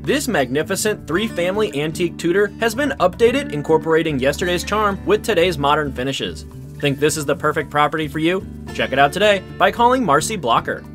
This magnificent 3-family antique Tudor has been updated, incorporating yesterday's charm with today's modern finishes. Think this is the perfect property for you? Check it out today by calling Marcy Blocker.